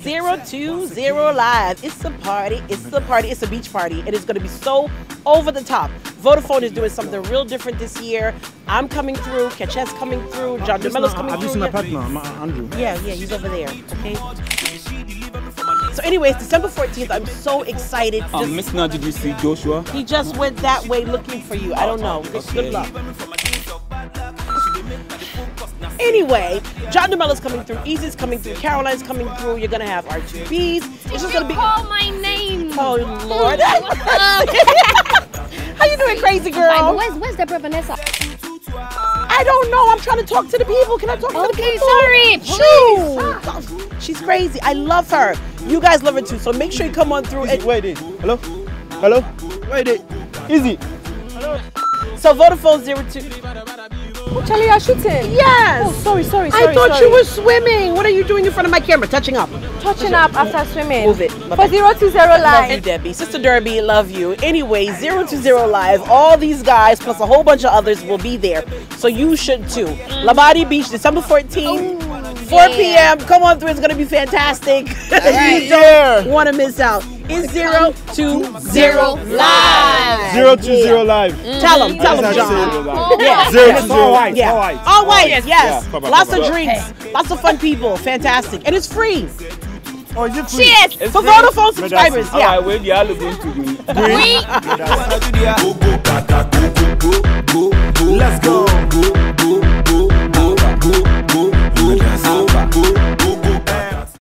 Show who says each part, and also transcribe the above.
Speaker 1: 020 Live. It's a party. It's a party. It's a beach party. And it's going to be so over the top. Vodafone is doing something real different this year. I'm coming through. Ketchet's coming through. John DeMello's coming through.
Speaker 2: Have you seen my partner, Andrew?
Speaker 1: Yeah, he's over there. Okay. So anyways, December 14th, I'm so excited.
Speaker 3: Miss Now, did you see Joshua?
Speaker 1: He just went that way looking for you. I don't know. Good luck. Anyway, John DeMello's coming through, Easy's coming through, Caroline's coming through. You're gonna have R2Bs. It's just gonna be.
Speaker 4: Call my name.
Speaker 1: Oh Lord. How you doing, crazy girl?
Speaker 4: Where's Deborah Vanessa?
Speaker 1: I don't know. I'm trying to talk to the people. Can I talk to the people?
Speaker 4: Sorry.
Speaker 1: Shoot. She's crazy. I love her. You guys love her too. So make sure you come on through. And
Speaker 2: Wait it. Hello? Wait it. Easy.
Speaker 1: so Vodafone 02.
Speaker 4: Oh, Charlie, you're shooting.
Speaker 1: Yes.
Speaker 4: Oh, sorry.
Speaker 1: I thought you were swimming. What are you doing in front of my camera? Touching up.
Speaker 4: Touching up after swimming.
Speaker 1: Move it.
Speaker 4: For 020
Speaker 1: Love you,
Speaker 4: Live.
Speaker 1: Debbie. Sister Derby, love you. Anyway, 020 Live. All these guys plus a whole bunch of others will be there. So you should too. Labadi Beach, December 14th, 4 p.m. Come on through. It's going to be fantastic. You don't want to miss out. It's 020 Live.
Speaker 2: 020 Live.
Speaker 1: Tell them, John. Yeah.
Speaker 2: 020. All white.
Speaker 1: Yeah.
Speaker 2: All white.
Speaker 1: All white, yes.
Speaker 2: Yeah, bye-bye,
Speaker 1: Lots
Speaker 2: bye-bye.
Speaker 1: of drinks. Lots of fun people. Fantastic. And it's free.
Speaker 2: Oh, is it free?
Speaker 4: Cheers.
Speaker 1: For Vodafone subscribers.
Speaker 3: All
Speaker 1: Yeah.
Speaker 3: right, well, you are going to do.
Speaker 2: Let's go.